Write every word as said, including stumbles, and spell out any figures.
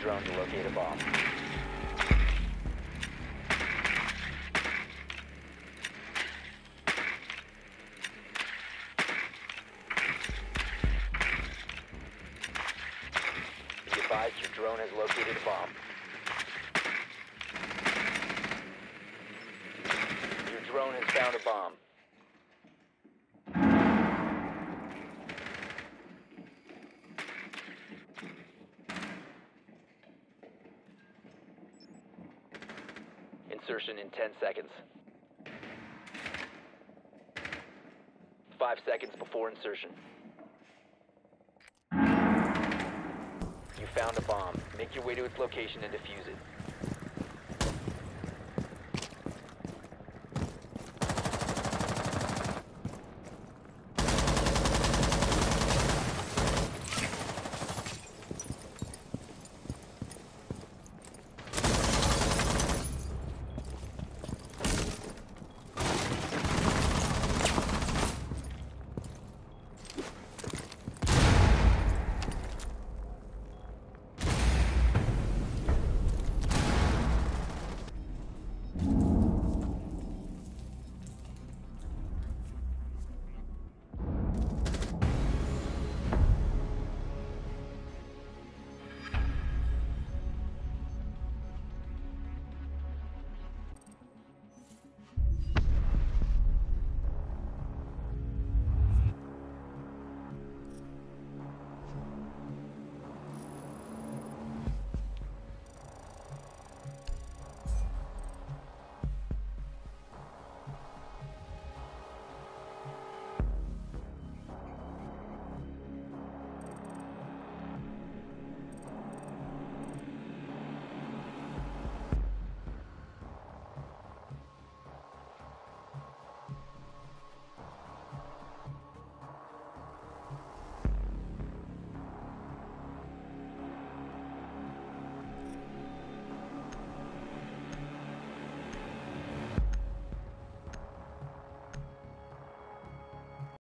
drone to locate a bomb. Be advised your drone has located a bomb. Your drone has found a bomb. Insertion in ten seconds. Five seconds before insertion. You found a bomb. Make your way to its location and defuse it.